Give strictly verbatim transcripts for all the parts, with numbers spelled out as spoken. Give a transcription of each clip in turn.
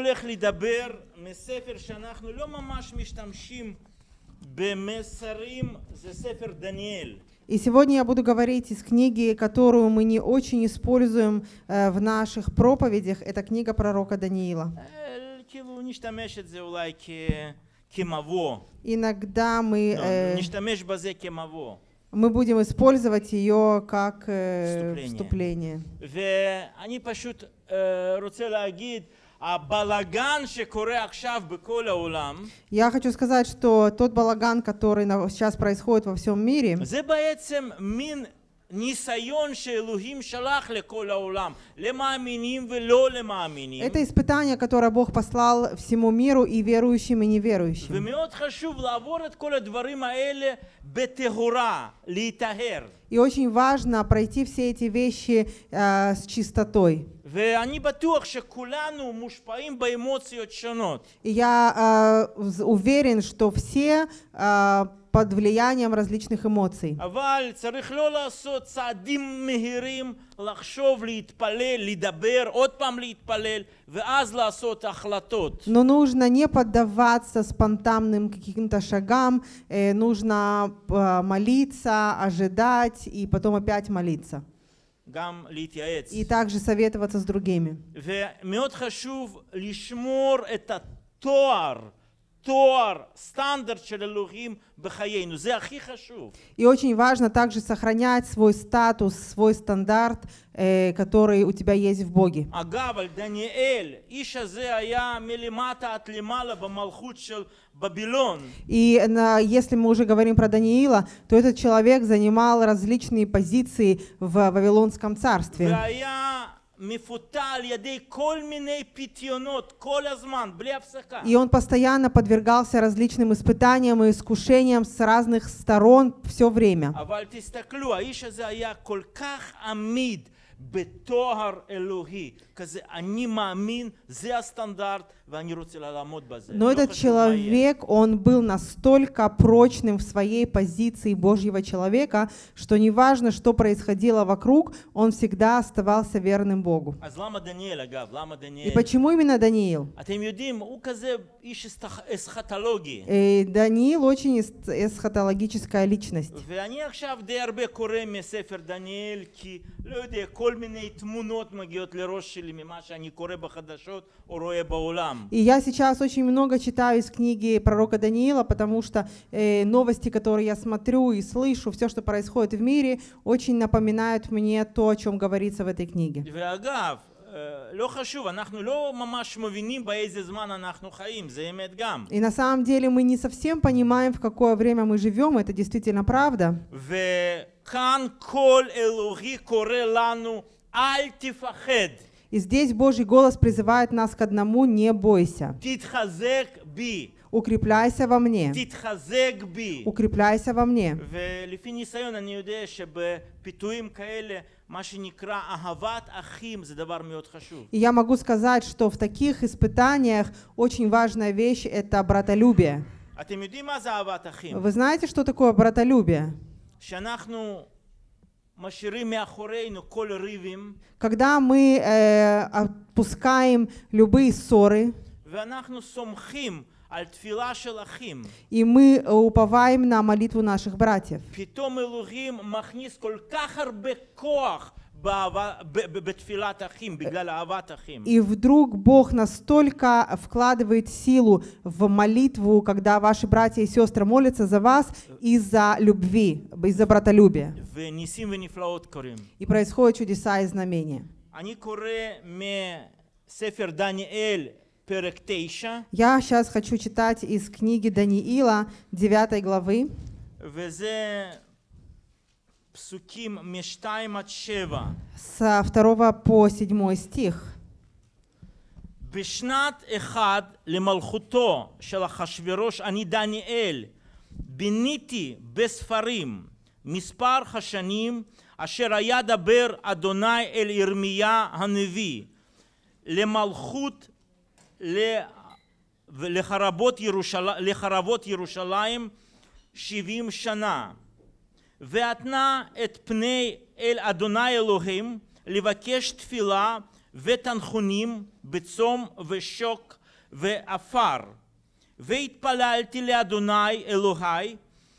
הולך לדבר מספר שאנחנו לא ממש משתמשים במסרים, זה ספר דניאל. И сегодня я буду говорить из книги, которую мы не очень используем э, в наших проповедях. Это книга пророка Даниила. כאילו נשתמש את זה אולי כמבוא. Иногда мы, э, נשתמש בזה כמבוא. мы будем использовать ее как э, вступление. ואני פשוט רוצה להגיד, הבלגן שקורה עכשיו בכל העולם, Я хочу сказать, что тот балаган, который сейчас происходит во всем мире, זה בעצם מין ניסיון שאלוהים שלח לכל העולם, למאמינים ולא למאמינים. это испытание, которое Бог послал всему миру, и верующим, и неверующим. ומאוד חשוב לעבור את כל הדברים האלה בטהרה, להיטהר. И очень важно пройти все эти вещи э, с чистотой. ואני בטוח שכולנו מושפעים באמוציות שונות. И я э, уверен, что все э, под влиянием различных эмоций. אבל צריך לא לעשות צעדים מהירים, לחשוב, להתפלל, לדבר, עוד פעם להתפלל, ואז לעשות החלטות. Но нужно не поддаваться спонтанным каким-то шагам, э, нужно э, молиться, ожидать и потом опять молиться. גם להתייעץ. И также советоваться с другими. ומאוד חשוב לשמור את התואר, תואר, סטנדרט של אלוהים בחיינו. זה הכי חשוב. И очень важно также сохранять свой статус, свой стандарт, э, который у тебя есть в Боге. אגב, על דניאל, איש הזה היה מלמטה עד למעלה במלכות של בבילון. И на, если мы уже говорим про Даниила, то этот человек занимал различные позиции в Вавилонском царстве. והיה מפותל על ידי כל מיני פיתיונות, כל הזמן, בלי הפסקה. И он постоянно подвергался различным испытаниям и искушениям с разных сторон все время. אבל תסתכלו, האיש הזה היה כל כך עמיד בתואר אלוהי, כזה אני מאמין, זה הסטנדרט, ואני רוצה לעמוד בזה. Но этот человек, он был настолько прочным в своей позиции Божьего человека, что неважно, что происходило вокруг, он всегда оставался верным Богу. אז למה דניאל, אגב? למה דניאל? И почему именно Даниил? אתם יודעים, הוא כזה איש אסכטולוגי. И Даниил очень эс- эсхатологическая личность. ואני עכשיו די הרבה קורא מספר דניאל, כי לא יודע, כל מיני תמונות מגיעות לראש שלי ממה שאני קורא בחדשות או רואה בעולם. И я сейчас очень много читаю из книги пророка Даниила, потому что э, новости, которые я смотрю и слышу, все, что происходит в мире, очень напоминают мне то, о чем говорится в этой книге. ואגב, לא חשוב, אנחנו לא ממש מבינים באיזה זמן אנחנו חיים, זה אמת גם. И на самом деле мы не совсем понимаем, в какое время мы живем, это действительно правда. וכאן כל אלוהי קורא לנו, אל תפחד. И здесь Божий голос призывает нас к одному: не бойся. תתחזק בי. Укрепляйся во мне. תתחזק בי. Укрепляйся во мне. ולפי ניסיון אני יודע שבפיתויים כאלה, מה שנקרא אהבת אחים, זה דבר מאוד חשוב. И я могу сказать, что в таких испытаниях очень важная вещь — это братолюбие. אתם יודעים מה זה אהבת אחים? Вы знаете, что такое братолюбие? שאנחנו משאירים מאחורינו כל ריבים, Когда мы э, отпускаем любые ссоры, ואנחנו סומכים על תפילה של אחים, и мы уповаем на молитву наших братьев. פתאום אלוהים מכניס כל כך הרבה כוח באהבה, ב- ב- בתפילת אחים, בגלל אהבת אחים. И вдруг Бог настолько вкладывает силу в молитву, когда ваши братья и сестры молятся за вас из-за любви, из-за братолюбия. וניסים ונפלאות קורים. И происходят чудеса и знамения. אני קורא מספר דניאל פרק תשע, Я сейчас хочу читать из книги Даниила, девятой главы, וזה פסוקים משתיים עד שבע. со второго по седьмой стих. בשנת אחד למלכותו של אחשוורוש אני דניאל ביניתי בספרים מספר השנים אשר היה דבר אדוני אל ירמיה הנביא למלכות לחרבות ירושלים, לחרבות ירושלים שבעים שנה ואתנה את פני אל אדוני אלוהים לבקש תפילה ותנחונים בצום ושוק ועפר. והתפללתי לאדוני אלוהי,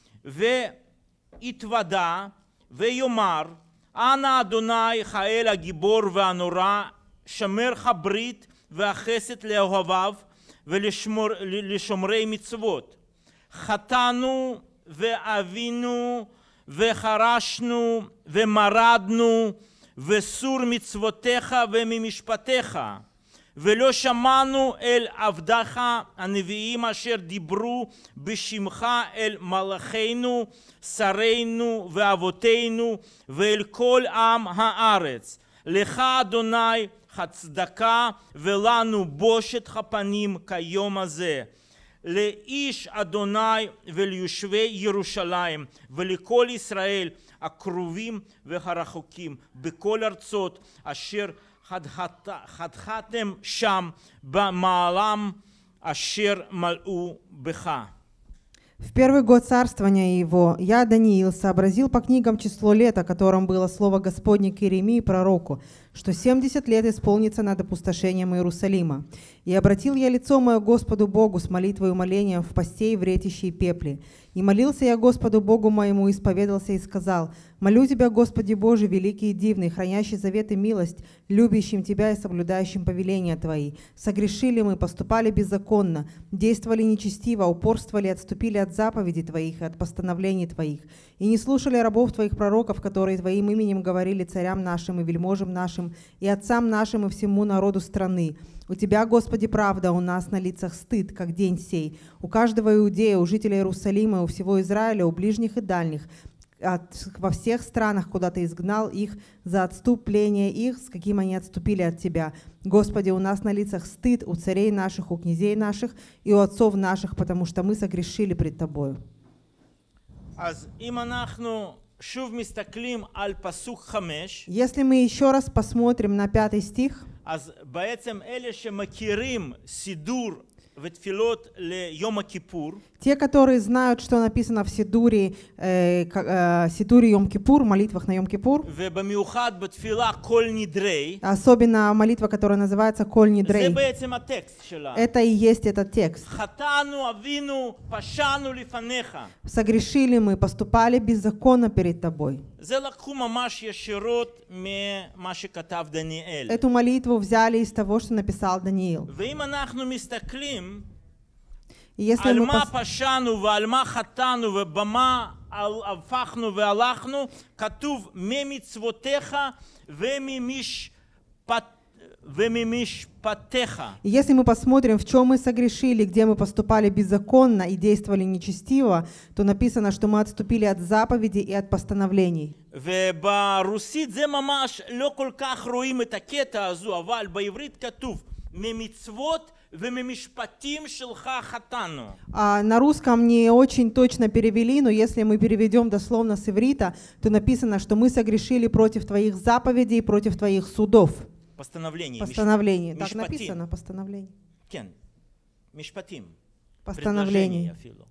והתוודה, ויאמר, אנא אדוני האל הגיבור והנורא, שמרך ברית והחסד לאוהביו ולשומרי מצוות. חטאנו ואבינו וחרשנו ומרדנו וסור מצוותיך וממשפטיך, ולא שמענו אל עבדיך הנביאים אשר דיברו בשמך אל מלאכינו, שרינו ואבותינו, ואל כל עם הארץ. לך אדוני הצדקה ולנו בושת הפנים כיום הזה. לאיש אדוני וליושבי ירושלים ולכל ישראל הקרובים והרחוקים בכל ארצות אשר חתכתם שם במעלם אשר מלאו בך. В первый год царствования его я, Даниил, сообразил по книгам число лет, о котором было слово Господне к Иеремии пророку, что семьдесят лет исполнится над опустошением Иерусалима. И обратил я лицо мое Господу Богу с молитвой и умолением в посте и в ретище и пепле. И молился я Господу Богу моему, исповедался и сказал: «Молю Тебя, Господи Боже, великий и дивный, хранящий завет и милость, любящим Тебя и соблюдающим повеления Твои. Согрешили мы, поступали беззаконно, действовали нечестиво, упорствовали, отступили от заповедей Твоих и от постановлений Твоих, и не слушали рабов Твоих пророков, которые Твоим именем говорили царям нашим и вельможам нашим, и отцам нашим и всему народу страны. У Тебя, Господи, правда, у нас на лицах стыд, как день сей, у каждого иудея, у жителей Иерусалима, у всего Израиля, у ближних и дальних, от, во всех странах, куда Ты изгнал их за отступление их, с каким они отступили от Тебя. Господи, у нас на лицах стыд, у царей наших, у князей наших и у отцов наших, потому что мы согрешили пред Тобою». Если мы еще раз посмотрим на пятый стих, אז בעצם אלה שמכירים סידור ותפילות ליום הכיפור, те, которые знают, что написано в Сидуре, э, э, Сидуре Йом-Кипур, молитвах на Йом-Кипур, ובמיוחד בתפילה כל נדרי, особенно молитва, которая называется Коль זה Нидрей, בעצם הטקסט שלה. это и есть этот текст. חטאנו, אבינו, פשענו לפניך. Согрешили мы, поступали беззаконно перед Тобой. זה לקחו ממש ישירות ממה שכתב דניאל. Эту молитву взяли из того, что написал Даниил. ואם אנחנו מסתכלים И если על мы מה пос- פשענו ועל מה חטאנו ובמה הפכנו והלכנו, כתוב ממצוותיך וממשפט, וממשפטיך. И если мы посмотрим, в чем мы согрешили, где мы поступали беззаконно и действовали нечестиво, то написано, что мы отступили от заповедей и от постановлений. וברוסית זה ממש לא כל כך רואים את הקטע הזו, אבל בעברית כתוב ממצוות וממשפטים שלך חטאנו. А на русском не очень точно перевели, но если мы переведем дословно с иврита, то написано, что мы согрешили против Твоих заповедей и против Твоих судов. постановлений. Постановление. Так משפטים. написано, постановление. כן, משפטים. Постановление. предложения אפילו.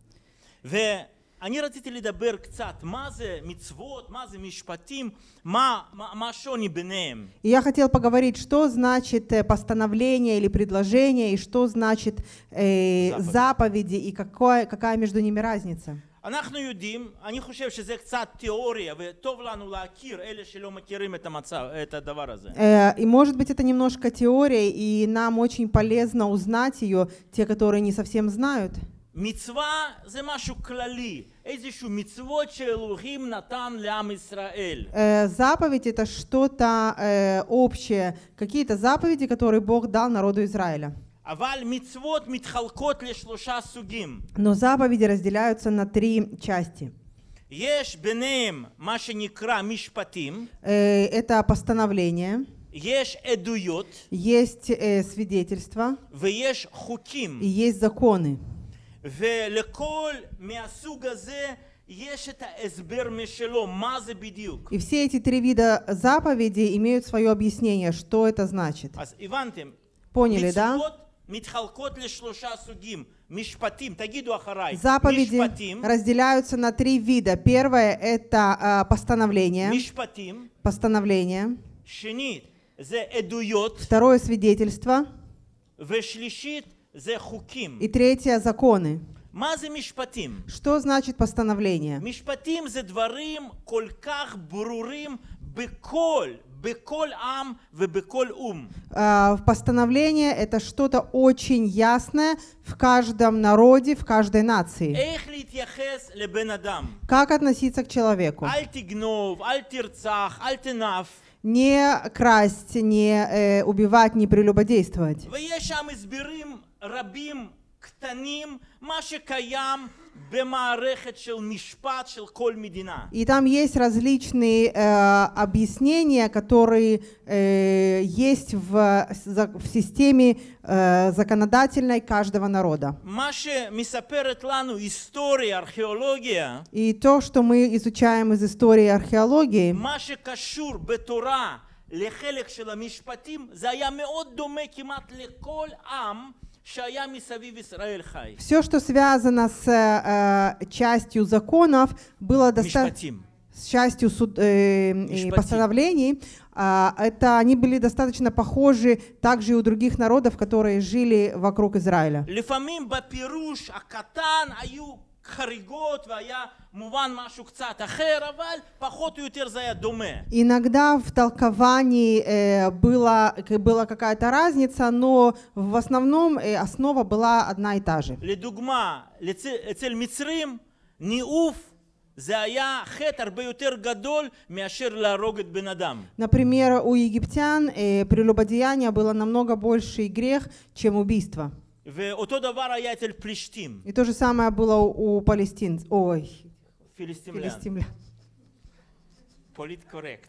ואני רציתי לדבר קצת, מה זה מצוות, מה זה משפטים, מה, מה, מה השוני ביניהם. И я хотел поговорить, что значит э, постановление или предложение, и что значит э, Заповедь. заповеди, и какое, какая между ними разница. אנחנו יודעים, אני חושב שזה קצת תיאוריה, וטוב לנו להכיר אלה שלא מכירים את המצב, את הדבר הזה. Э, И может быть это немножко теория, и нам очень полезно узнать ее, те, которые не совсем знают. מצווה זה משהו כללי, איזשהו מצוות שאלוהים נתן לעם ישראל. Э, Заповедь это что-то э, общее, какие-то заповеди, которые Бог дал народу Израиля. אבל מצוות מתחלקות לשלושה סוגים. Но заповеди разделяются на три части. יש ביניהם מה שנקרא משפטים, Э, Это постановление, יש עדויות есть э, свидетельства ויש חוקים. и есть законы. ולכל מהסוג הזה יש את ההסבר משלו, מה זה בדיוק. И все эти три вида заповедей имеют свое объяснение, что это значит. אז הבנתם, Поняли, да? מצוות מתחלקות לשלושה סוגים. משפטים, תגידו אחריי. Заповеди משפטים, разделяются на три вида. Первое — это э, постановление. משפטים. Постановление. שנית, זה עדויות, Второе свидетельство. ושלישית זה חוקים. И третье законы. מה זה משפטים? Что значит постановление? משפטים זה דברים כל כך ברורים בכל, בכל עם ובכל אום. А, Постановление — это что-то очень ясное в каждом народе, в каждой нации. איך להתייחס לבן אדם? Как относиться к человеку? אל תגנוב, אל תרצח, אל תנף. Не красть, не э, убивать, не прелюбодействовать. ויש שם הסברים רבים קטנים, מה שקיים במערכת של משפט של כל מדינה. И там есть различные э, объяснения, которые э, есть в, за- в системе э, законодательной каждого народа. מה שמספרת לנו היסטוריה, ארכיאולוגיה, И то, что мы изучаем из истории и археологии, מה שקשור בתורה לחלק של המשפטים, זה היה מאוד דומה כמעט לכל עם שהיה מסביב ישראל חי. все, что связано с э, частью законов, было достаточно... משפטים. С частью суд, э, и Мишпати. постановлений, а, это они были достаточно похожи также и у других народов, которые жили вокруг Израиля. לפעמים בפירוש הקטן היו חריגות והיה מובן משהו קצת אחר, אבל פחות או יותר זה היה דומה. Иногда в толковании э, была, к- была какая-то разница, но в основном э, основа была одна и та же. לדוגמה, לצ- אצל מצרים ניאוף זה היה חטא הרבה יותר גדול מאשר להרוג את בן אדם. Например, у египтян э, прелюбодеяние было намного больший грех, чем убийство. ואותו דבר היה אצל פלישתים, И то же самое было у, у палестинцев. Ой, פיליסטימלן. филистимлян. פוליט קורקט.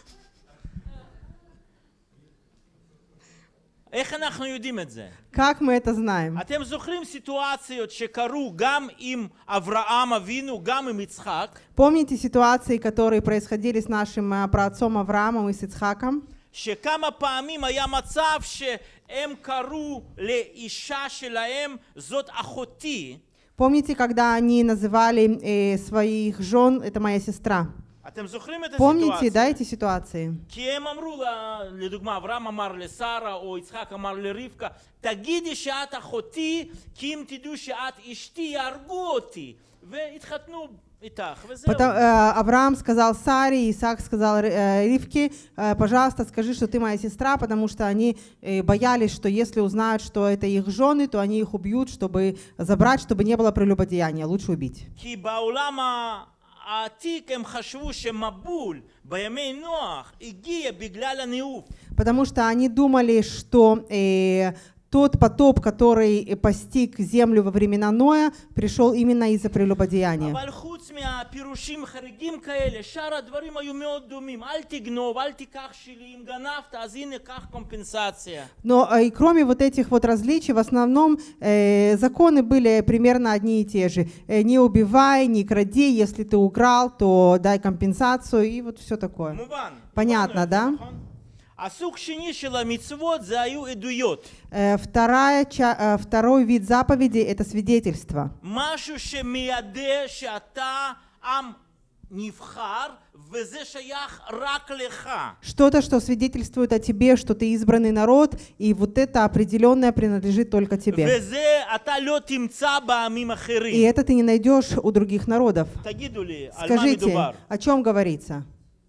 איך אנחנו יודעים את זה? Как мы это знаем? אתם זוכרים סיטואציות שקרו גם עם אברהם אבינו, גם עם יצחק, Помните ситуации, которые происходили с нашим э, праотцом Авраамом и с Ицхаком? שכמה פעמים היה מצב שהם קראו לאישה שלהם זאת אחותי. Помните, когда они называли э, своих жен, это моя сестра? אתם זוכרים את Помните, да, הסיטואציה? эти ситуации? כי הם אמרו לה, לדוגמה, אברהם אמר לשרה או יצחק אמר לרבקה, תגידי שאת אחותי, כי אם תדעו שאת אשתי יהרגו אותי. והתחתנו איתך, וזהו. Потом, э, Авраам сказал Саре, Исаак сказал э, Ривке, э, пожалуйста, скажи, что ты моя сестра, потому что они э, боялись, что если узнают, что это их жены, то они их убьют, чтобы забрать, чтобы не было прелюбодеяния. Лучше убить. כי בעולם העתיק הם חשבו שמבול בימי נוח הגיע בגלל הניאוף. Потому что они думали, что э, тот потоп, который постиг землю во времена Ноя, пришел именно из-за прелюбодеяния. אבל חוץ מהפירושים חריגים כאלה, שאר הדברים היו מאוד דומים. אל תגנוב, אל תיקח שלי, אם גנבת, אז הנה, קח קומפנסציה. Но э, и кроме вот этих вот различий, в основном э, законы были примерно одни и те же. Э, не убивай, не кради, если ты украл, то дай компенсацию и вот все такое. מובן. Понятно, הבנו את זה, да? נכון? הסוג שני של המצוות זה היו עדויות. Э, вторая, ча- э, второй вид заповедей — это свидетельство. משהו שמיידע שאתה עם נבחר, וזה שייך רק לך. Что-то, что свидетельствует о тебе, что ты избранный народ, и вот это определенное принадлежит только тебе. וזה אתה לא תמצא בעמים И אחרים. это ты не найдешь у других народов. תגידו לי, על מה Скажите, מדובר? о чем говорится?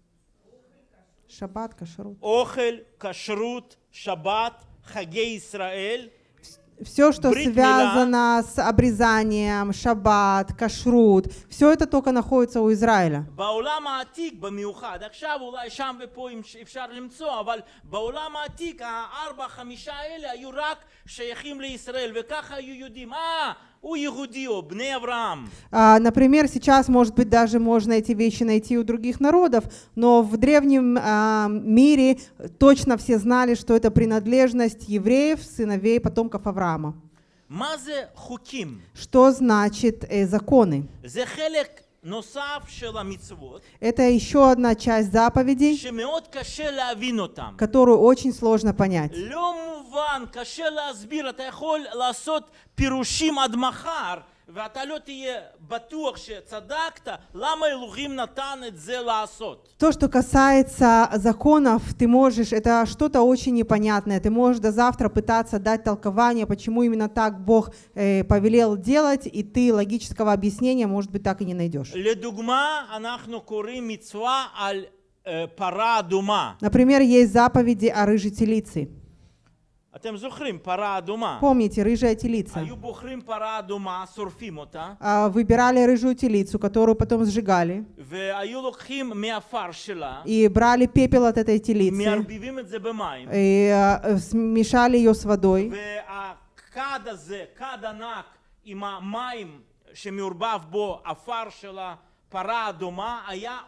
Шаббат, кашрут. אוכל, כשרות, שבת, חגי ישראל, Все, что Брит связано с обрезанием, шаббат, кашрут, все это только находится у Израиля. בעולם העתיק במיוחד, עכשיו אולי שם ופה אפשר למצוא, אבל בעולם העתיק הארבע, חמישה האלה היו רק שייכים לישראל, וככה היו יודעים, אה, הוא יהודי או בני אברהם. А, Например, сейчас, может быть, даже можно эти вещи найти у других народов, но в древнем а, мире точно все знали, что это принадлежность евреев, сыновей, потомков Авраама. מה זה חוקים? Что значит э, законы? זה חלק נוסף של המצוות, Это еще одна часть заповедей, שמאוד קשה להבין אותם. которую очень сложно понять. לא מובן, קשה להסביר, אתה יכול לעשות פירושים עד מחר, ואתה לא תהיה בטוח שצדקת, למה אלוהים נתן את זה לעשות? То, что касается законов, ты можешь, это что-то очень непонятное. Ты можешь до завтра пытаться дать толкование, почему именно так Бог э, повелел делать, и ты логического объяснения, может быть, так и не найдешь. לדוגמה, אנחנו קוראים מצווה על פרה אדומה. Например, есть заповеди о рыжей телице. אתם זוכרים, פרה אדומה. Помните, рыжая телица. היו בוחרים פרה אדומה, שורפים אותה. А, Выбирали рыжую телицу, которую потом сжигали, והיו לוקחים מהעפר שלה, и брали пепел от этой телицы, מערבבים את זה במים. и а, смешали ее с водой. והכד הזה, כד ענק עם המים שמעורבב בו עפר של הפרה האדומה, היה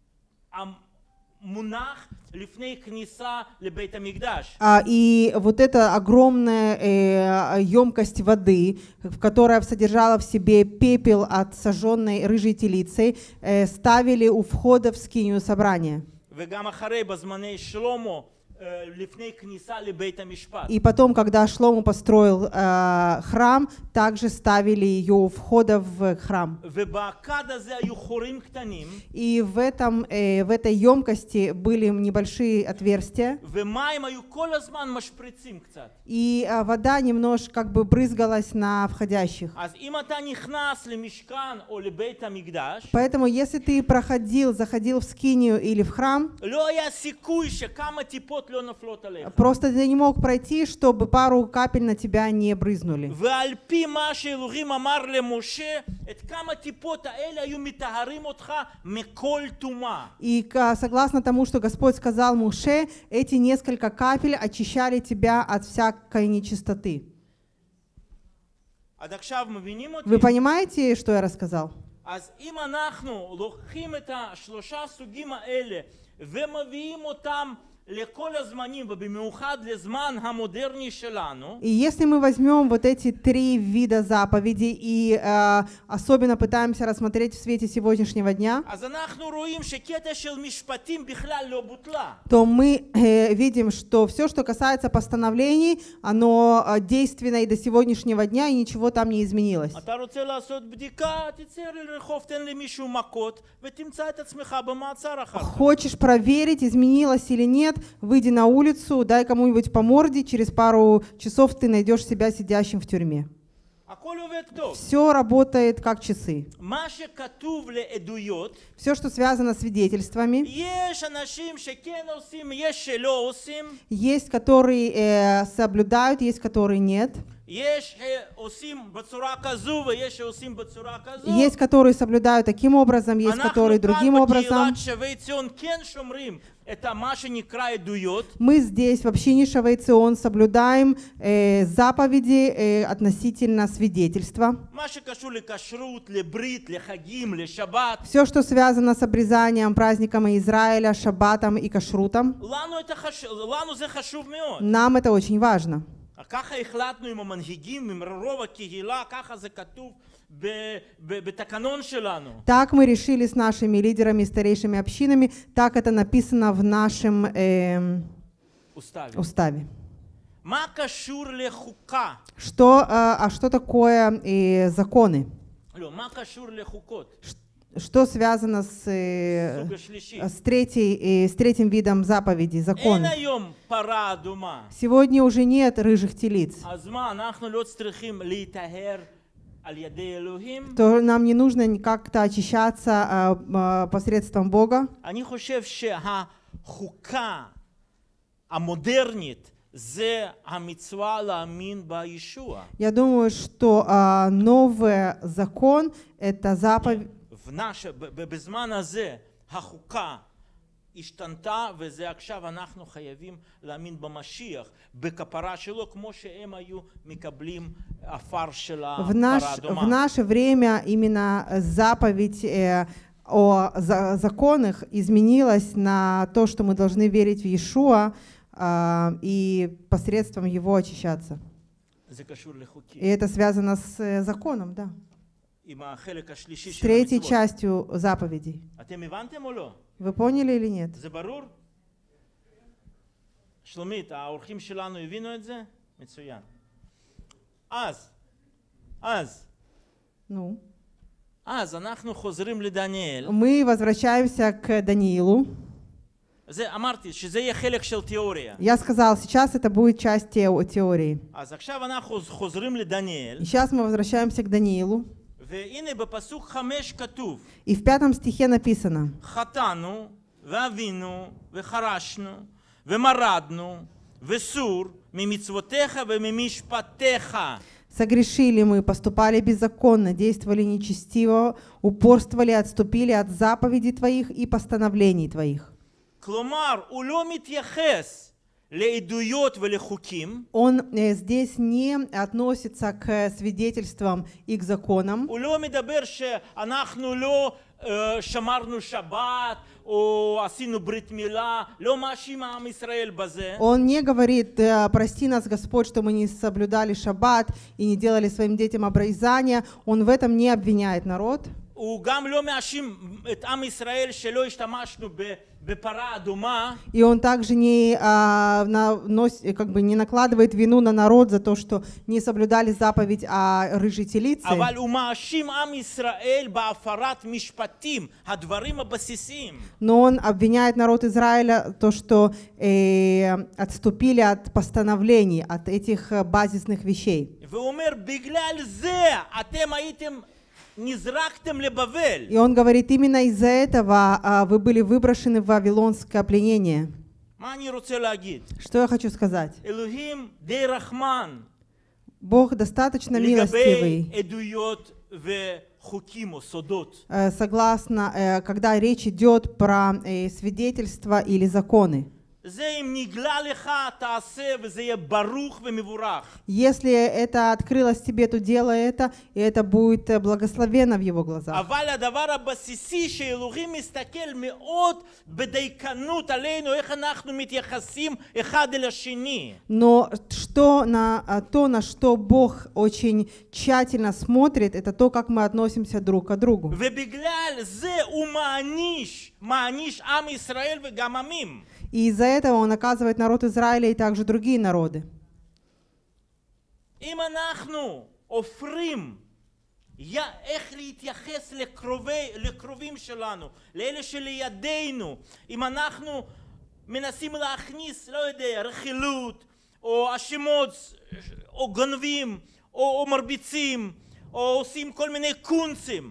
מונח לפני כניסה לבית המקדש. А, И вот эта огромная э, емкость воды, в которая содержала в себе пепел от сожженной рыжей телицей, э, ставили у входа в скинию собрания. וגם אחרי, בזמני שלמה, לפני כניסה לבית המשפט. И потом, когда Шлому построил э, храм, также ставили ее у входа в храм. ובכד הזה היו חורים קטנים. И в, этом, э, в этой емкости были небольшие отверстия. ומים היו כל הזמן משפריצים קצת. И э, вода немножко как бы брызгалась на входящих. אז אם אתה נכנס למשכן או לבית המקדש, Поэтому, если ты проходил, заходил в скинию или в храм, לא היה סיכוי שכמה טיפות לא נופלות עליך. просто ты не мог пройти, чтобы пару капель на тебя не брызнули. ועל פי מה שאלוהים אמר למשה, את כמה טיפות האלה היו מטהרים אותך מכל טומאה. И э, согласно тому, что Господь сказал Моше, эти несколько капель очищали тебя от всякой нечистоты. עד עכשיו מבינים אותי? Вы понимаете, что я рассказал? אז אם אנחנו לוקחים את השלושה סוגים האלה ומביאים אותם לכל הזמנים ובמיוחד לזמן המודרני שלנו, И если мы возьмем вот эти три вида заповедей и э, особенно пытаемся рассмотреть в свете сегодняшнего дня, אז אנחנו רואים שקטע של משפטים בכלל לא בוטלה. то мы э, видим, что все, что касается постановлений, оно э, действенно и до сегодняшнего дня, и ничего там не изменилось. אתה רוצה לעשות בדיקה, תצא לרחוב, תן למישהו מכות ותמצא את עצמך במעצר אחר כך. Хочешь проверить, изменилось или нет, выйди на улицу, дай кому-нибудь по морде, через пару часов ты найдешь себя сидящим в тюрьме. הכל עובד טוב. Все работает как часы. מה שכתוב לעדויות, Все, что связано с свидетельствами, יש אנשים שכן עושים, יש שלא עושים, есть, которые э, соблюдают, есть, которые нет. יש שעושים בצורה כזו ויש שעושים בצורה כזו. Есть, которые соблюдают таким образом, есть, которые другим אנחנו образом. כאן בקהילת שבי ציון כן שומרים את מה שנקרא עדויות. Мы здесь, в общине Шавей Цион, соблюдаем э, заповеди э, относительно свидетельства. מה שקשור לכשרות, לברית, לחגים, לשבת. Все, что связано с обрезанием, праздником Израиля, шаббатом и кашрутом, לנו את החש... לנו זה חשוב מאוד. нам это очень важно. ככה החלטנו עם המנהיגים, עם רוב הקהילה, ככה זה כתוב ב... ב... בתקנון שלנו. Так мы решили с нашими лидерами и старейшими общинами, так это написано в нашем э, уставе. уставе. מה קשור לחוקה? Что, э, а что такое э, законы? לא, מה קשור לחוקות? Что связано с, э, סוג השלישי. с, третьей, э, с третьим видом заповедей, אין законы? היום פרה אדומה. Сегодня уже нет рыжих телиц. אז מה, אנחנו לא צריכים להיטהר על ידי אלוהים? То нам не нужно как-то очищаться а, а, посредством Бога. אני חושב שהחוקה המודרנית זה המצווה להאמין בישוע. Я думаю, что а, новый закон — это заповедь. ונש... בזמן הזה החוקה השתנתה, וזה עכשיו אנחנו חייבים להאמין במשיח, בכפרה שלו, כמו שהם היו מקבלים עפר של В, הפרה наш, האדומה. в наше время именно заповедь э, о за, законах изменилась на то, что мы должны верить в Иешуа а, и посредством его очищаться. זה קשור לחוקים. И это связано с э, законом, да. עם החלק השלישי С של третьей המצוות. частью заповедей. אתם הבנתם או לא? Вы поняли или нет? זה ברור? שלומית, האורחים שלנו הבינו את זה? מצוין. אז, אז, Ну. אז אנחנו חוזרים לדניאל. Мы возвращаемся к Даниилу. זה, אמרתי שזה יהיה חלק של תיאוריה. Я сказал, сейчас это будет часть тео- теории. אז עכשיו אנחנו חוזרים לדניאל, И сейчас мы возвращаемся к Даниилу. והנה בפסוק חמש כתוב, И в пятом стихе написано: חטאנו ואבינו וחרשנו ומרדנו וסור ממצוותיך וממשפטיך. «Согрешили мы, поступали беззаконно, действовали нечестиво, упорствовали, отступили от заповедей Твоих и постановлений Твоих». כלומר, הוא לא מתייחס לעדויות ולחוקים. Он э, здесь не относится к свидетельствам и к законам. הוא לא מדבר שאנחנו לא אה, שמרנו שבת או עשינו ברית מילה, לא מאשים עם ישראל בזה. Он не говорит: «Э, прости нас, Господь, что мы не соблюдали шаббат и не делали своим детям обрезания». Он в этом не обвиняет народ. הוא גם לא מאשים את עם ישראל שלא השתמשנו בפרה אדומה. И он также не, а, на, нос, как бы не накладывает вину на народ за то, что не соблюдали заповедь о рыжей телице. אבל הוא מאשים עם ישראל בהפרת משפטים, הדברים הבסיסיים. Но он обвиняет народ Израиля то, что э, отступили от постановлений, от этих э, базисных вещей. והוא אומר, בגלל זה אתם הייתם נזרקתם לבבל. И он говорит: именно из-за этого а, вы были выброшены в вавилонское пленение. מה אני רוצה להגיד? Что я хочу сказать? אלוהים די רחמן Бог достаточно לגבי милостивый, עדויות וחוקים או סודות. э, согласно, э, когда речь идет про э, свидетельства или законы. זה אם נגלה לך תעשה וזה יהיה ברוך ומבורך. Если это открылось тебе, то делай это, и это будет э, благословенно в его глазах. אבל הדבר הבסיסי שאלוהים מסתכל מאוד בדייקנות עלינו, איך אנחנו מתייחסים אחד אל השני. Но что на, а, то, на что Бог очень тщательно смотрит, это то, как мы относимся друг к другу. ובגלל זה הוא מעניש, מעניש עם ישראל וגם עמים. И из-за этого он наказывает народ Израиля и также другие народы. אם אנחנו עופרים איך להתייחס לקרובי, לקרובים שלנו, לאלה שלידינו, אם אנחנו מנסים להכניס, לא יודע, רכילות, או אשמות, או גנבים, או, או מרביצים, או עושים כל מיני קונצים,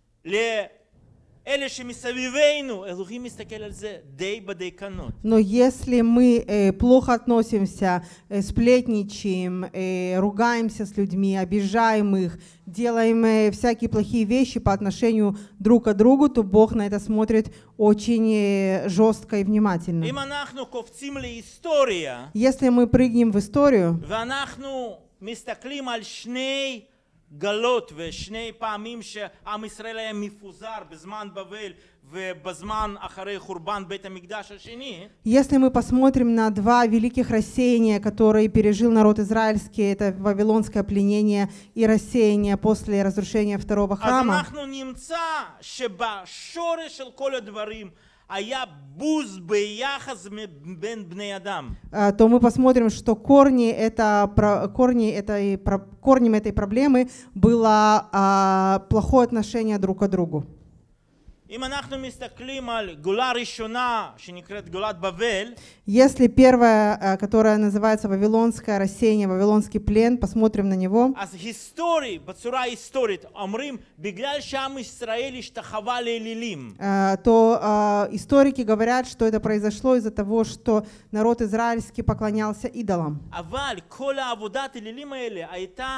אלה שמסביבנו, אלוהים מסתכל על זה די בדייקנות. Но если мы э, плохо относимся, э, сплетничаем, э, ругаемся с людьми, обижаем их, делаем э, всякие плохие вещи по отношению друг к другу, то Бог на это смотрит очень э, жестко и внимательно. אם אנחנו קופצים להיסטוריה, Если мы прыгнем в историю, ואנחנו מסתכלים על שני גלות ושני פעמים שעם ישראל היה מפוזר בזמן בבל ובזמן אחרי חורבן בית המקדש השני. если мы посмотрим на два великих рассеяния, которые пережил народ израильский, это вавилонское пленение и рассеяние после разрушения второго אז храма, אנחנו נמצא שבשורש של כל הדברים היה בוז ביחס בין בני אדם. то мы посмотрим, что корни это, про- корни этой, про- корнем этой проблемы было а, плохое отношение друг к другу. אם אנחנו מסתכלים על גולה ראשונה שנקראת גולת בבל, Если первое, а, которое называется вавилонское рассеяние, вавилонский плен, посмотрим на него, אז היסטורי, בצורה היסטורית, אומרים בגלל שעם ישראל השתחווה לאלילים. а, то а, историки говорят, что это произошло из-за того, что народ израильский поклонялся идолам. אבל כל העבודת אלילים האלה הייתה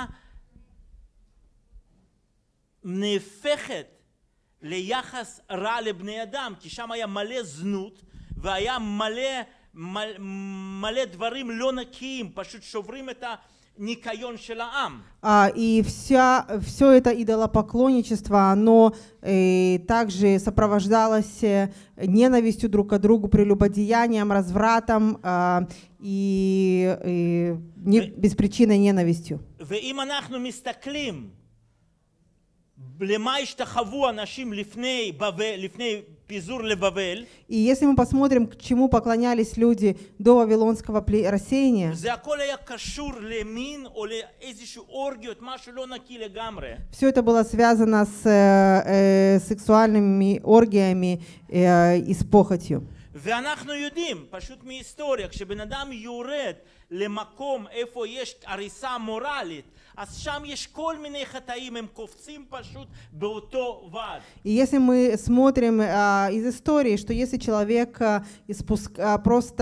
נהפכת ליחס רע לבני אדם, כי שם היה מלא זנות והיה מלא, מלא, מלא דברים לא נקיים, פשוט שוברים את הניקיון של העם. А, и вся, все это идолопоклонничество, оно э, также сопровождалось э, ненавистью друг к другу, прелюбодеянием, развратом а, и, и не, беспричинной ненавистью. ואם אנחנו מסתכלים למה השתחוו אנשים לפני בבל, לפני פיזור לבבל, И если мы посмотрим, к чему поклонялись люди до Вавилонского пле- рассеяния, זה הכל היה קשור למין או לאיזשהו אורגיות, משהו לא נקי לגמרי. все это было связано с э, э, сексуальными оргиями э, и с похотью. ואנחנו יודעים, פשוט מהיסטוריה, כשבן אדם יורד למקום איפה יש הריסה מורלית, אז שם יש כל מיני חטאים, הם קופצים פשוט באותו ועד. И если мы смотрим а, из истории, что если человек а, испуск- а, просто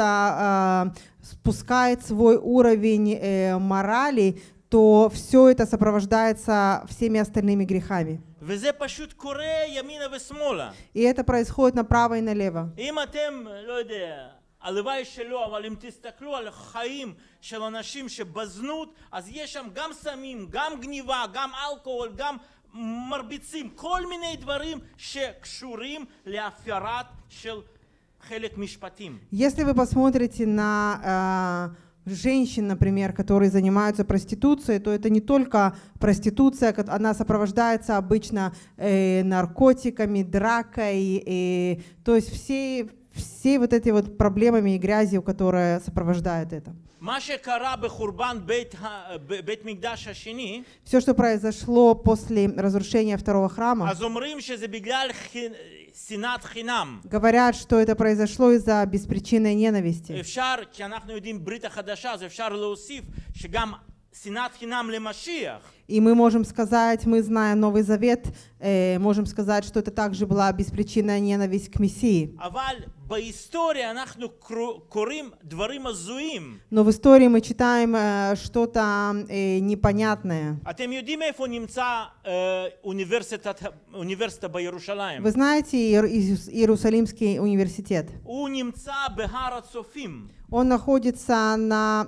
а, спускает свой уровень э, морали, то все это сопровождается всеми остальными грехами. וזה פשוט קורה ימינה ושמאלה. И это происходит направо и налево. אם אתם, לא יודע, הלוואי שלא, אבל אם תסתכלו על חיים של אנשים שבזנות, אז יש שם גם סמים, גם גניבה, גם אלכוהול, גם מרביצים, כל מיני דברים שקשורים להפרת של חלק משפטים. Если вы посмотрите на а, женщин, например, которые занимаются проституцией, то это не только проституция, ко- она сопровождается обычно э, наркотиками, дракой, э, то есть все, все вот эти вот проблемами и грязью, которая сопровождает это. מה שקרה בחורבן בית, ה- ב- בית מקדש השני, Все, что произошло после разрушения второго храма, אז אומרים שזה בגלל חי- שנאת חינם. говорят, что это произошло из-за беспричинной ненависти. אפשר, כי אנחנו יודעים ברית החדשה, אז אפשר להוסיף שגם שנאת חינם למשיח. И мы можем сказать, мы зная Новый Завет, э, можем сказать, что это также была беспричинная ненависть к Мессии. אבל בהיסטוריה אנחנו קרו- קוראים דברים הזויים. Но в истории мы читаем э, что-то э, непонятное. אתם יודעים איפה נמצא אה, אוניברסיטת, אוניברסיטה בירושלים? Вы знаете Иер- Иерус- Иерусалимский университет? הוא נמצא בהר הצופים, Он находится на,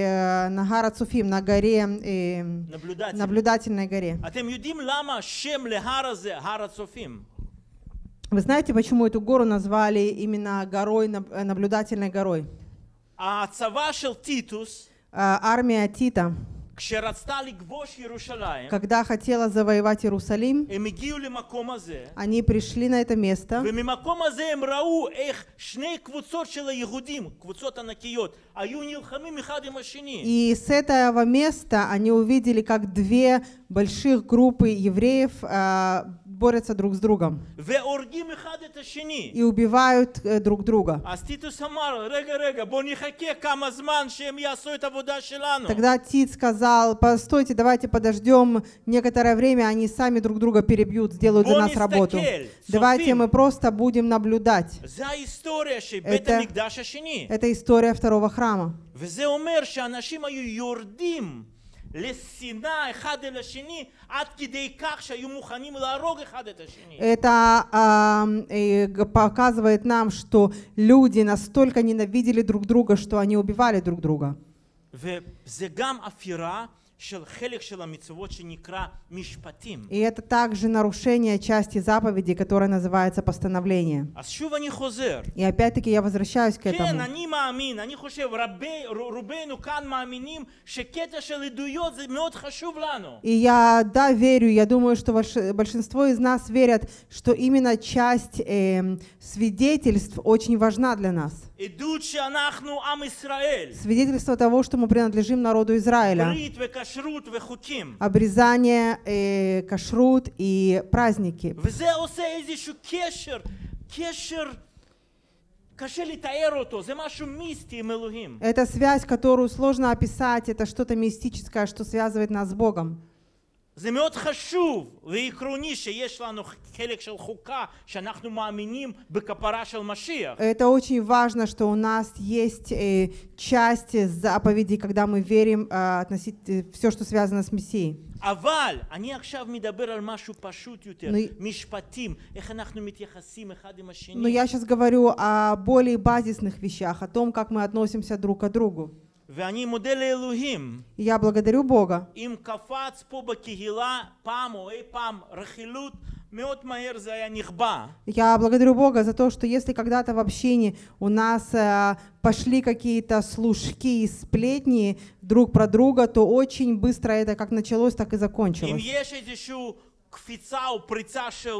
э, на Гара Цуфим, на горе, э, נבלודציה. наблюдательной горе. אתם יודעים למה השם להר הזה, הר הצופים? Вы знаете, почему эту гору назвали именно горой, наб- э, наблюдательной горой? הצבא של טיטוס, Э, Армия Тита, כשרצתה לכבוש ירושלים, когда хотела завоевать Иерусалим, הם הגיעו למקום הזה, они пришли на это место, וממקום הזה הם ראו איך שני קבוצות של היהודים, קבוצות ענקיות, היו נלחמים אחד עם השני. и с этого места они увидели, как две больших группы евреев э, борются друг с другом והורגים אחד את השני. и убивают э, друг друга. אז טיטוס אמר, רגע, רגע, בוא נחכה כמה זמן שהם יעשו את העבודה שלנו. Тогда Тит сказал: постойте, давайте подождем некоторое время, они сами друг друга перебьют, сделают за בוא нас работу. נסתכל, Давайте мы צופים. просто будем наблюдать. זה ההיסטוריה של בית Это- המקדש השני. Это история второго храма. וזה אומר שאנשים היו יורדים לשנאה אחד אל השני, עד כדי כך שהיו מוכנים להרוג אחד את השני. Это а, э, г- показывает нам, что люди настолько ненавидели друг друга, что они убивали друг друга. וזה גם אפירה של חלק של המצוות שנקרא משפטים. И это также нарушение части заповеди, которая называется постановление. אז שוב אני חוזר. И опять-таки я возвращаюсь к כן, этому. אני מאמין, אני חושב, רבי, רובנו כאן מאמינים שקטע של עדויות זה מאוד חשוב לנו. И я, да, верю, я думаю, что больш- большинство из нас верят, что именно часть эм, свидетельств очень важна для нас. עדות שאנחנו עם ישראל. Свидетельство того, что мы принадлежим народу Израиля. ברית וכשרות וחוקים. Обрезание, э, кашрут и праздники. וזה עושה איזשהו קשר, קשר, קשה לתאר אותו, זה משהו מיסטי עם אלוהים. Это связь, которую сложно описать, это что-то мистическое, что связывает нас с Богом. זה מאוד חשוב ועקרוני שיש לנו חלק של חוקה שאנחנו מאמינים בכפרה של משיח. Это очень важно, что у нас есть э, часть заповедей, когда мы верим э, относительно все, что связано с Мессией. אבל אני עכשיו מדבר על משהו פשוט יותר, נו- משפטים, איך אנחנו מתייחסים אחד עם Но השני. я сейчас говорю о более базисных вещах, о том, как мы относимся друг к другу. ואני מודה לאלוהים, И я благодарю Бога. אם קפץ פה בקהילה פעם או אי פעם רכילות, מאוד מהר זה היה נכבה. Я благодарю Бога за то, что если когда-то в общине у нас э, пошли какие-то слушки и сплетни друг про друга, то очень быстро это как началось, так и אם закончилось. יש איזושהי קפיצה או פריצה של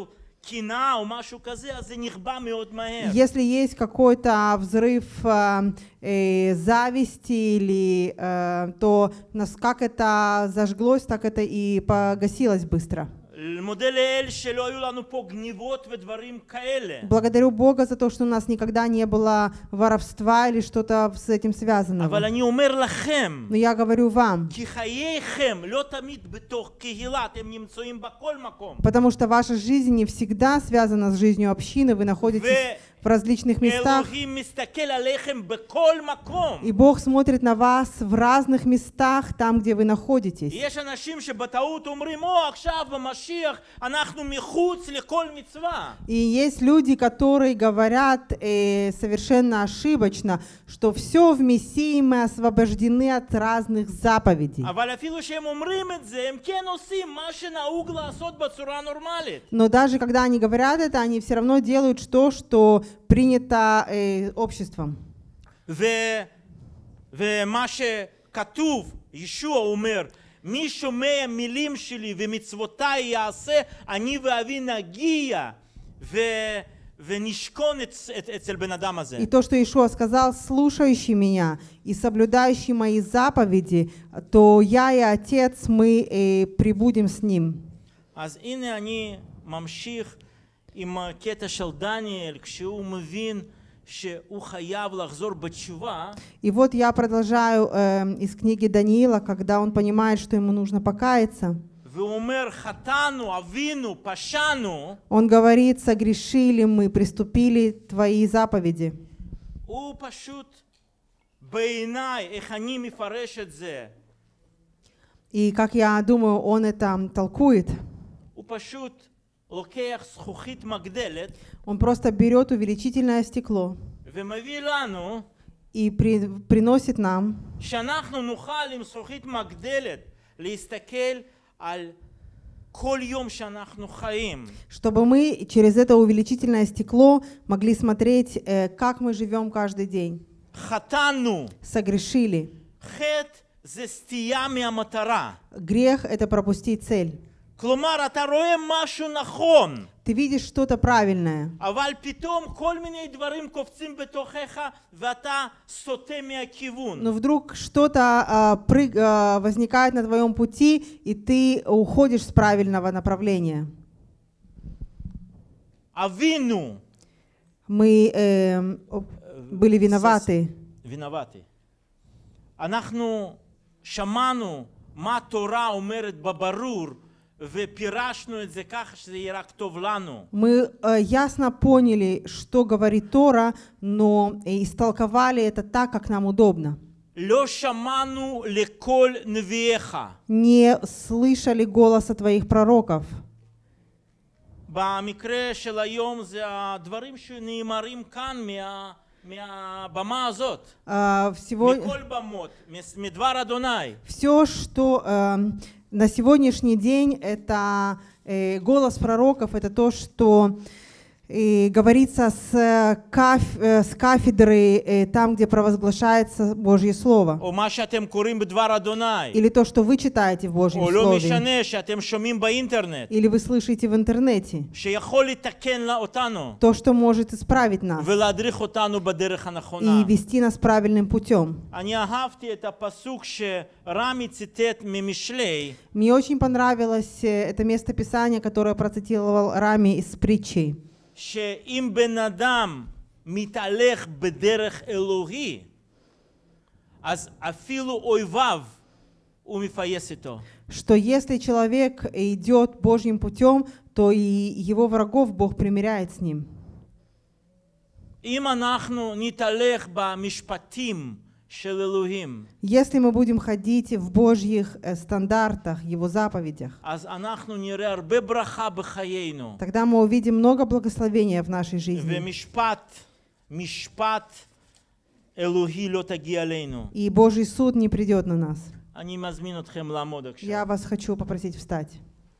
קנאה או משהו כזה, אז זה נכבה מאוד מהר. Если есть какой-то взрыв э, э, зависти, или, э, то нас, как это зажглось, так это и погасилось быстро. מודה לאל שלא היו לנו פה גניבות ודברים כאלה. Благодарю Бога за то, что у нас никогда не было воровства или что-то с этим связанного. אבל אני אומר לכם, Но я говорю вам, כי חייכם לא תמיד בתוך קהילה, אתם נמצאים בכל מקום. потому что ваша жизнь не всегда связана с жизнью общины, вы находитесь в различных местах, אלוהים מסתכל עליכם בכל מקום. и Бог смотрит на вас в разных местах, там, где вы находитесь. יש אנשים שבטעות אומרים, או עכשיו במשיח אנחנו מחוץ לכל מצווה. И есть люди, которые говорят э, совершенно ошибочно, что все в Мессии мы освобождены от разных заповедей. אבל אפילו שהם אומרים את זה, הם כן עושים מה שנהוג לעשות בצורה נורמלית. Но даже когда они говорят это, они все равно делают то, что принято э, обществом. ו- ומה שכתוב, ישוע אומר, מי שומע מילים שלי ומצוותיי יעשה, אני ואבי נגיע ו- ונשכון אצ- אצ- אצל בן אדם הזה. И то, что Иешуа сказал, слушающий меня и соблюдающий мои заповеди, то я и Отец, мы э, прибудем с ним. אז הנה אני ממשיך עם הקטע של דניאל, כשהוא מבין שהוא חייב לחזור בתשובה. И вот я продолжаю э, из книги Даниила, когда он понимает, что ему нужно покаяться. והוא אומר, חטאנו, עווינו, פשענו. Он говорит, согрешили мы, приступили твои заповеди. הוא פשוט, בעיניי, איך אני מפרש את זה, И как я думаю, он это толкует. הוא פשוט לוקח זכוכית מגדלת, Он просто берет увеличительное стекло ומביא לנו, и при, приносит нам, שאנחנו נוכל עם זכוכית מגדלת להסתכל על כל יום שאנחנו חיים. чтобы мы через это увеличительное стекло могли смотреть, э, как мы живем каждый день. חטאנו. Согрешили. חטא זה סטייה מהמטרה. Грех — это пропустить цель. כלומר, אתה רואה משהו נכון, Ты видишь что-то правильное, אבל פתאום כל מיני דברים קופצים בתוכך ואתה סוטה מהכיוון. но вдруг что-то а, прыг- а, возникает на твоем пути, и ты уходишь с правильного направления. עווינו. Мы э, были виноваты. וינבתי. אנחנו שמענו מה התורה אומרת בברור, ופירשנו את זה ככה שזה יהיה רק טוב לנו. Мы э, ясно поняли, что говорит Тора, но э, истолковали это так, как нам удобно. לא שמענו לקול נביאך. Не слышали голоса твоих пророков. במקרה של היום זה הדברים שנאמרים כאן מה, מהבמה הזאת. А, всего, מכל במות, מדבר אדוני. все, что э, на сегодняшний день, это э, голос пророков, это то, что э, говорится с, каф, э, с кафедры, э, там, где провозглашается Божье Слово. או מה שאתם קוראים בדבר אדוני. Или то, что вы читаете в Божьем או לא Слове. משנה שאתם שומעים באינטרנט. Или вы слышите в интернете. שיכול לתקן לה אותנו. То, что может исправить нас ולהדריך אותנו בדרך и הנכונה. вести нас правильным путем. אני אהבתי את הפסוק שרמי ציטט ממשלי. Мне очень понравилось э, это место Писания, которое процитировал Рами из притчи. שאם בן אדם מתהלך בדרך אלוהי, אז אפילו אויביו הוא מפייס איתו. Что если человек идет Божьим путем, то и его врагов Бог примиряет с ним. אם אנחנו נתהלך במשפטים של אלוהים, Если мы будем ходить в Божьих э, стандартах, Его заповедях, אז אנחנו נראה הרבה ברכה בחיינו. тогда мы увидим много благословения в нашей жизни. ומשפט, משפט אלוהי לא תגיע אלינו. И Божий суд не придет на нас. אני מזמין אתכם לעמוד עכשיו. Я вас хочу попросить встать.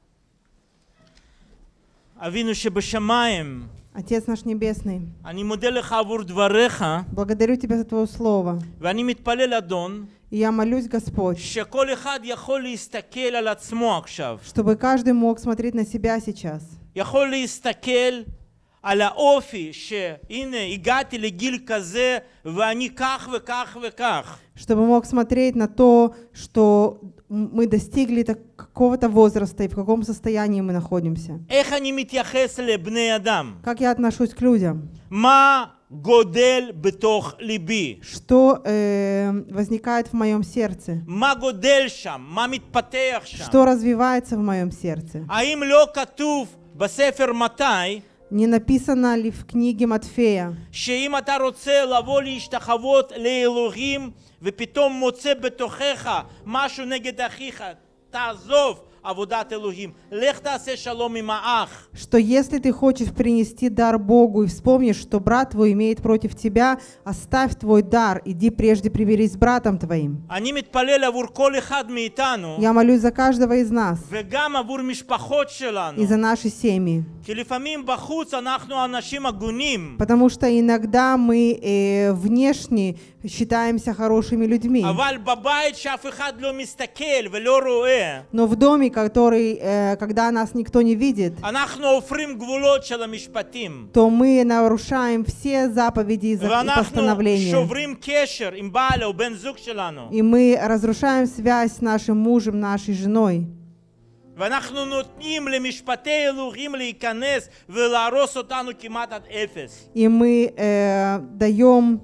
אבינו שבשמיים, Отец наш Небесный, אני מודה לך עבור דבריך, благодарю Тебя за Твое Слово. ואני מתפלל, אדון, И я молюсь, Господь, שכל אחד יכול להסתכל על עצמו עכשיו. чтобы каждый мог смотреть на себя сейчас. יכול להסתכל על האופי שהנה הגעתי לגיל כזה ואני כך וכך וכך. Чтобы мог смотреть на то, что мы достигли так- какого-то возраста и в каком состоянии мы находимся. איך אני מתייחס לבני אדם? Как я отношусь к людям? מה גודל בתוך ליבי? Что э, возникает в моем сердце? מה גודל שם? מה מתפתח שם? Что развивается в моем сердце? האם לא כתוב בספר מתי Не написано ли в книге Матфея, שאם אתה רוצה לבוא להשתחוות לאלוהים ופתאום מוצא בתוכך משהו נגד אחיך, תעזוב עבודת אלוהים, לך תעשה שלום עם האח. что если ты хочешь принести дар Богу и вспомнишь, что брат твой имеет против тебя, оставь твой дар, иди прежде примирись с братом твоим. אני מתפלל עבור כל אחד מאיתנו Я молюсь за каждого из нас וגם עבור משפחות שלנו. и за наши семьи, כי לפעמים בחוץ אנחנו אנשים הגונים, потому что иногда мы э, внешне считаемся хорошими людьми, אבל בבית שאף אחד לא מסתכל ולא רואה, но в доме, который, э, когда нас никто не видит, אנחנו עוברים גבולות של המשפטים. то мы нарушаем все заповеди и за- и ואנחנו постановления. שוברים קשר עם בעל או בן זוג שלנו. И мы разрушаем связь с нашим мужем, нашей женой. ואנחנו נותנים למשפטי אלוהים להיכנס ולהרוס אותנו כמעט עד אפס. И мы э, даем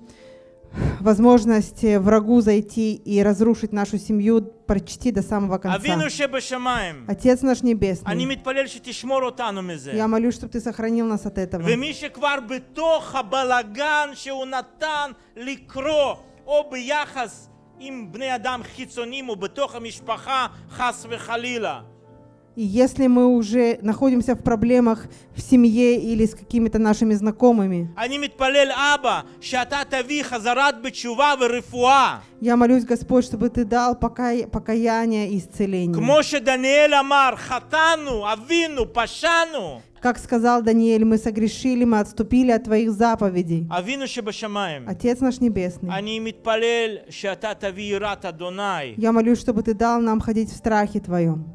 возможность э, врагу зайти и разрушить нашу семью почти до самого конца. אבינו שבשמיים, Отец наш אני Небесный, מתפלל שתשמור אותנו מזה. я молюсь, чтобы Ты сохранил нас от этого. ומי שכבר בתוך הבלגן שהוא נתן לקרוא, או ביחס עם בני אדם חיצוניים או בתוך המשפחה, חס וחלילה. И если мы уже находимся в проблемах в семье или с какими-то нашими знакомыми, אני מתפלל אבא שאתה תביא חזרת בתשובה ורפואה. я молюсь, Господь, чтобы Ты дал покая- покаяние и исцеление. כמו שדניאל אמר, חטאנו, אבינו, פשענו. Как сказал Даниэль, мы согрешили, мы отступили от Твоих заповедей. אבינו שבשמיים, Отец наш Небесный, אני מתפלל שאתה תביא יראת אדוני. я молюсь, чтобы Ты дал нам ходить в страхе Твоем.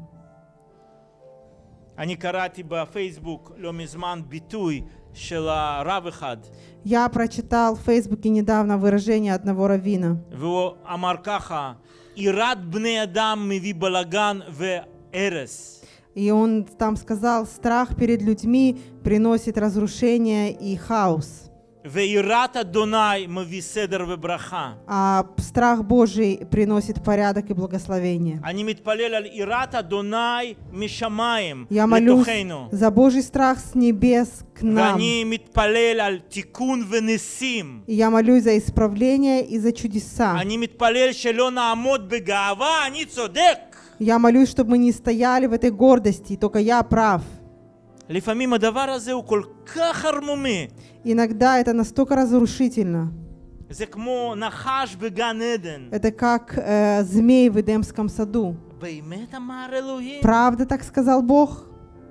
אני קראתי בפייסבוק לא מזמן ביטוי של הרב אחד, Я прочитал в Фейсбуке недавно выражение одного раввина. והוא אמר ככה, יראת בני אדם מביא בלגן והרס. И он там сказал, страх перед людьми приносит разрушение и хаос. ויראת אדוני מביא סדר וברכה. А страх Божий приносит порядок и благословение. אני מתפלל על יראת אדוני משמיים Я молюсь לתוכנו. за Божий страх с небес к нам. ואני מתפלל על תיקון וניסים. И я молюсь за исправление и за чудеса. אני מתפלל שלא נעמוד בגאווה, אני צודק. Я молюсь, чтобы мы не стояли в этой гордости, только я прав. לפעמים הדבר הזה הוא כל כך הרמומי. Иногда это настолько разрушительно. זה כמו נחש בגן עדן. Это как э, змей в Эдемском саду. באמת אמר אלוהים? Правда так сказал Бог?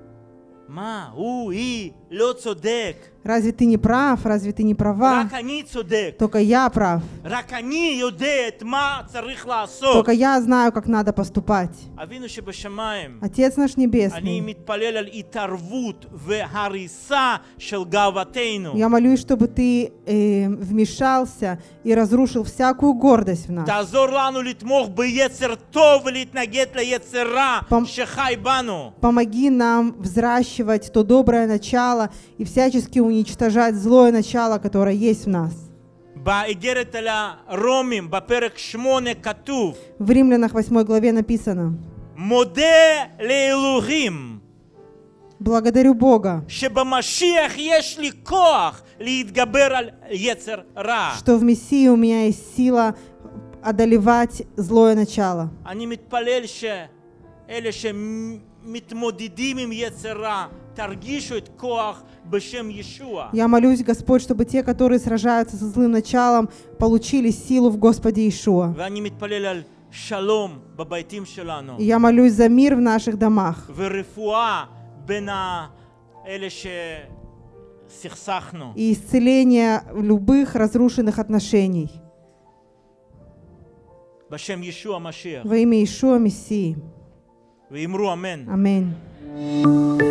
מה, הוא, היא, לא צודק. Разве ты не прав? Разве ты не права? רק אני צודק. Только я прав. רק אני יודע את מה צריך לעשות. Только я знаю, как надо поступать. אבינו שבשמיים, Отец наш אני Небесный, מתפלל על התערבות והריסה של גאוותנו. я молюсь, чтобы ты э, вмешался и разрушил всякую гордость в нас. תעזור לנו לתמוך ביצר טוב ולהתנגד ליצר רע פם- שחי בנו. Помоги нам взращивать то доброе начало и всячески уничтожать злое начало, которое есть в нас. באיגרת על הרומים, בפרק שמונה כתוב, В Римлянах восьмой главе написано: מודה לאלוהים «Благодарю Бога, שבמשיח יש לי כוח להתגבר על יצר רע. что в Мессии у меня есть сила одолевать злое начало». אני מתפלל שאלה שמתמודדים עם יצר רע, תרגישו את כוח בשם ישוע. Я молюсь, Господь, чтобы те, которые сражаются со злым началом, получили силу в Господе Иешуа. ואני מתפלל על שלום בביתים שלנו. И я молюсь за мир в наших домах ורפואה בין אלה שסכסכנו. и исцеление любых разрушенных отношений. בשם ישוע המשיח. Во имя Иешуа Мессии. ואמרו אמן. Аминь.